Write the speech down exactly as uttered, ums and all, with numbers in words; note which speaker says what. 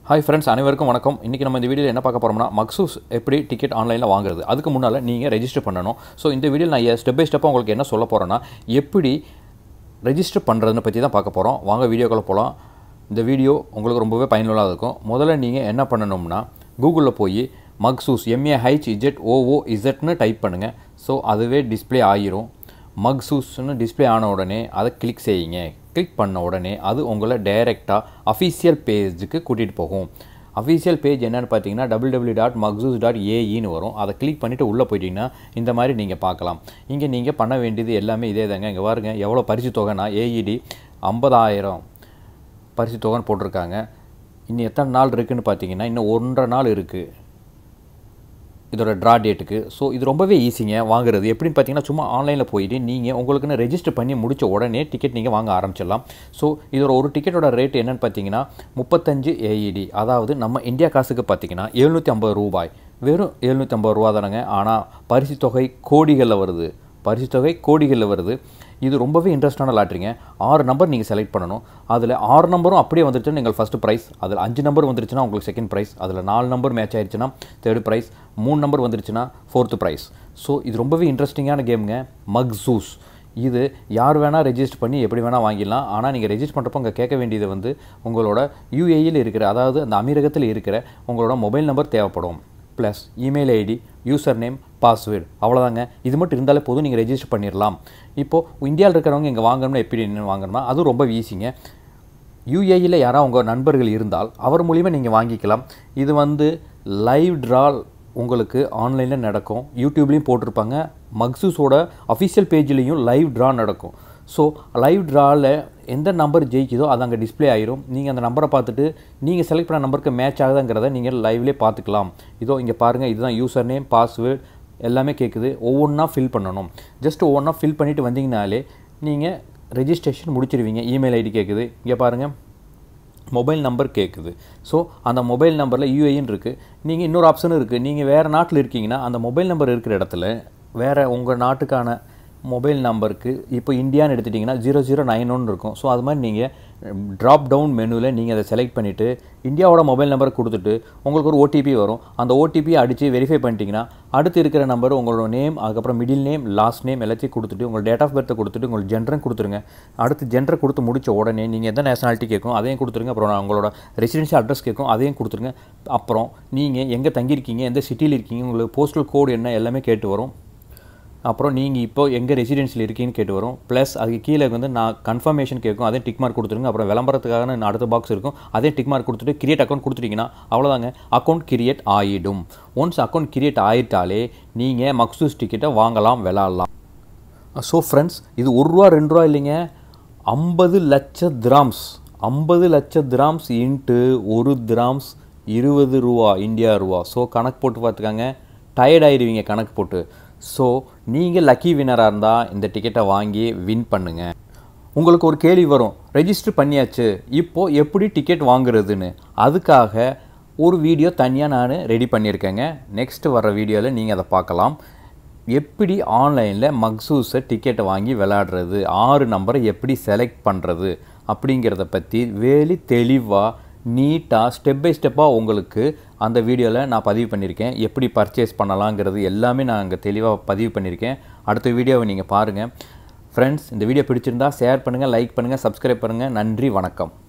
Speaker 1: Hi friends, அனைவருக்கும் வணக்கம். இன்னைக்கு நம்ம இந்த வீடியோல என்ன பார்க்க போறோம்னா Mahzooz எப்படி டிக்கெட் ஆன்லைன்ல வாங்குறது. அதுக்கு முன்னால நீங்க ரெஜிஸ்டர் பண்ணனும். சோ இந்த வீடியோல நான் ஸ்டெப் பை ஸ்டெப்பா உங்களுக்கு என்ன சொல்ல போறேன்னா எப்படி ரெஜிஸ்டர் பண்றதுன்னு பத்தி தான் பார்க்க போறோம். வாங்க வீடியோக்குள்ள போலாம். இந்த வீடியோ உங்களுக்கு ரொம்பவே பயனுள்ளதா இருக்கும். முதல்ல நீங்க என்ன பண்ணனும்னா Googleல போய் Mahzooz M A H Z O O Z ன்னு டைப் பண்ணுங்க. சோ அதுவே டிஸ்ப்ளே ஆயிரும். Mahzooz ன்னு டிஸ்ப்ளே ஆன உடனே அதை கிளிக் செய்யுங்க. கிளிக் பண்ண உடனே அது உங்களை டைரக்ட்டா அபிஷியல் பேஜுக்கு கூட்டிட்டு போகும். அபிஷியல் பேஜ் என்னன்னு பார்த்தீங்கன்னா w w w dot mahzooz dot a e ன்னு வரும். அதை கிளிக் பண்ணிட்டு உள்ள போய்ட்டீங்கன்னா இந்த மாதிரி நீங்க பார்க்கலாம். இங்க நீங்க பண்ண வேண்டியது எல்லாமே இதே தாங்க. இங்க பாருங்க எவ்வளவு பரிசு தொகைனா A E D ஐம்பதாயிரம் பரிசு தொகை போட்டுருக்காங்க. இன்னும் எத்தனை நாள் இருக்குன்னு பார்த்தீங்கன்னா இன்னும் ஒன்றரை நாள் இருக்கு. இதோட டிரா டேட்டுக்கு. ஸோ இது ரொம்பவே ஈஸிங்க வாங்குறது. எப்படின்னு பார்த்தீங்கன்னா சும்மா ஆன்லைனில் போயிட்டு நீங்கள் உங்களுக்குன்னு ரெஜிஸ்டர் பண்ணி முடித்த உடனே டிக்கெட் நீங்கள் வாங்க ஆரம்பிச்சிடலாம். ஸோ இதோட ஒரு டிக்கெட்டோட ரேட் என்னன்னு பார்த்தீங்கன்னா முப்பத்தஞ்சு A E D, அதாவது நம்ம இந்தியா காசுக்கு பார்த்தீங்கன்னா எழுநூற்றி ஐம்பது ரூபாய். வெறும் எழுநூற்றி ஐம்பது ரூபா தானங்க. ஆனால் பரிசு தொகை கோடிகளில் வருது. பரிசு தொகை கோடிகளில் வருது. இது ரொம்பவே இன்ட்ரெஸ்டான லாட்டரிங்க. ஆறு நம்பர் நீங்கள் செலக்ட் பண்ணணும். அதில் ஆறு நம்பரும் அப்படியே வந்துருச்சுன்னா நீங்கள் ஃபஸ்ட்டு ப்ரைஸ், அதில் அஞ்சு நம்பர் வந்துருச்சுன்னா உங்களுக்கு செகண்ட் ப்ரைஸ், அதில் நாலு நம்பர் மேட்ச் ஆயிடுச்சுன்னா தேர்ட் ப்ரைஸ், மூணு நம்பர் வந்துருச்சுன்னா ஃபோர்த்து ப்ரைஸ். ஸோ இது ரொம்பவே இன்ட்ரெஸ்டிங்கான கேமுங்க Mahzooz. இது யார் வேணால் ரெஜிஸ்டர் பண்ணி எப்படி வேணால் வாங்கிடலாம். ஆனால் நீங்கள் ரெஜிஸ்டர் பண்ணுறப்போ அங்கே கேட்க வேண்டியது வந்து உங்களோட U A E யில் இருக்கிற, அதாவது அந்த அமீரகத்தில் இருக்கிற உங்களோட மொபைல் நம்பர் தேவைப்படும். Plus email ID, user name, password, அவ்வளோதாங்க. இது மட்டும் இருந்தாலே போதும், நீங்கள் ரெஜிஸ்டர் பண்ணிடலாம். இப்போது இந்தியாவில் இருக்கிறவங்க இங்கே வாங்கணும்னா எப்படி என்ன வாங்கணும்னா அதுவும் ரொம்ப ஈஸிங்க. U A E யில் யாராவது உங்கள் நண்பர்கள் இருந்தால் அவர் மூலிமா நீங்கள் வாங்கிக்கலாம். இது வந்து லைவ் ட்ரால் உங்களுக்கு ஆன்லைனில் நடக்கும். யூடியூப்லேயும் போட்டிருப்பாங்க. Mahzoozோட அஃபிஷியல் பேஜ்லேயும் லைவ் ட்ரா நடக்கும். ஸோ லைவ் ட்ராவில் எந்த நம்பர் ஜெயிக்குதோ அது அங்கே டிஸ்ப்ளே ஆயிரும். நீங்கள் அந்த நம்பரை பார்த்துட்டு நீங்கள் செலக்ட் பண்ண நம்பருக்கு மேட்ச் ஆகுதுங்கிறத நீங்கள் லைவ்லேயே பார்த்துக்கலாம். இதோ இங்கே பாருங்கள், இதுதான் யூசர் நேம், பாஸ்வேர்டு எல்லாமே கேட்குது. ஒவ்வொன்றா ஃபில் பண்ணணும். ஜஸ்ட் ஒவ்வொன்றா ஃபில் பண்ணிவிட்டு வந்தீங்கனாலே நீங்கள் ரெஜிஸ்ட்ரேஷன் முடிச்சிடுவீங்க. இமெயில் ஐடி கேட்குது. இங்கே பாருங்கள் மொபைல் நம்பர் கேட்குது. ஸோ அந்த மொபைல் நம்பரில் U A E இருக்குது. நீங்கள் இன்னொரு ஆப்ஷனும் இருக்குது. நீங்கள் வேறு நாட்டில் இருக்கீங்கன்னா அந்த மொபைல் நம்பர் இருக்கிற இடத்துல வேறு உங்கள் நாட்டுக்கான மொபைல் நம்பருக்கு இப்போ இந்தியான்னு எடுத்துட்டிங்கன்னா ஜீரோ ஜீரோ நைன் ஒன் இருக்கும். ஸோ அது மாதிரி நீங்கள் ட்ராப் டவுன் மெனுவில் நீங்கள் அதை செலக்ட் பண்ணிவிட்டு இந்தியாவோட மொபைல் நம்பரை கொடுத்துட்டு உங்களுக்கு ஒரு O T P வரும். அந்த O T P அடித்து வெரிஃபை பண்ணிட்டீங்கன்னா அடுத்து இருக்கிற நம்பர் உங்களோட நேம், அதுக்கப்புறம் மிடில் நேம், லாஸ்ட் நேம் எல்லாத்தையும் கொடுத்துட்டு உங்கள் டேட் ஆஃப் பர்த்தை கொடுத்துட்டு உங்களுக்கு ஜெண்டரும் கொடுத்துருங்க. அடுத்து ஜெண்டரை கொடுத்து முடித்த உடனே நீங்கள் எந்த நேஷனாலிட்டி கேட்கும் அதையும் கொடுத்துருங்க. அப்புறம் உங்களோட ரெசிடென்ஷியல் அட்ரஸ் கேட்கும் அதையும் கொடுத்துருங்க. அப்புறம் நீங்கள் எங்கே தங்கியிருக்கீங்க, எந்த சிட்டியில் இருக்கீங்க, உங்களுக்கு போஸ்டல் கோடு என்ன எல்லாமே கேட்டு வரும். அப்புறம் நீங்கள் இப்போ எங்கே ரெசிடென்சியில் இருக்கீங்கன்னு கேட்டு வரும். ப்ளஸ் அதுக்கு கீழே வந்து நான் கன்ஃபர்மேஷன் கேட்கும், அதே டிக் மார்க் கொடுத்துருங்க. அப்புறம் விளம்பரத்துக்காக அடுத்த பாக்ஸ் இருக்கும், அதே டிக் மார்க் கொடுத்துட்டு கிரியேட் அக்கௌண்ட் கொடுத்துட்டீங்கன்னா அவ்வளோதாங்க, அக்கௌண்ட் கிரியேட் ஆகிடும். ஒன்ஸ் அக்கௌண்ட் கிரியேட் ஆகிட்டாலே நீங்கள் Mahzooz டிக்கெட்டை வாங்கலாம், விளாட்லாம். ஸோ ஃப்ரெண்ட்ஸ், இது ஒரு ரூபா ரெண்டு ரூபா இல்லைங்க, ஐம்பது லட்ச திராம்ஸ். ஐம்பது லட்ச திராம்ஸ் இன்ட்டு ஒரு திராம்ஸ் இருபது ரூபா இந்தியா ரூபா. ஸோ கணக்கு போட்டு பார்த்துக்காங்க, டயர்ட் ஆகிடுவீங்க கணக்கு போட்டு. ஸோ நீங்கள் லக்கி வின்னராக இருந்தால் இந்த டிக்கெட்டை வாங்கி வின் பண்ணுங்கள். உங்களுக்கு ஒரு கேள்வி வரும், ரெஜிஸ்டர் பண்ணியாச்சு இப்போது எப்படி டிக்கெட் வாங்குறதுன்னு. அதுக்காக ஒரு வீடியோ தனியாக நான் ரெடி பண்ணியிருக்கேங்க. நெக்ஸ்ட்டு வர வீடியோவில் நீங்கள் அதை பார்க்கலாம். எப்படி ஆன்லைனில் Mahzoozை டிக்கெட்டை வாங்கி விளையாடுறது, ஆறு நம்பரை எப்படி செலக்ட் பண்ணுறது அப்படிங்கிறத பற்றி வேலி தெளிவாக நீட்டாக ஸ்டெப் பை ஸ்டெப்பாக உங்களுக்கு அந்த வீடியோவில் நான் பதிவு பண்ணியிருக்கேன். எப்படி பர்ச்சேஸ் பண்ணலாங்கிறது எல்லாமே நான் அங்கே தெளிவாக பதிவு பண்ணியிருக்கேன். அடுத்த வீடியோவை நீங்கள் பாருங்கள். ஃப்ரெண்ட்ஸ், இந்த வீடியோ பிடிச்சிருந்தா ஷேர் பண்ணுங்கள், லைக் பண்ணுங்கள், சப்ஸ்கிரைப் பண்ணுங்கள். நன்றி, வணக்கம்.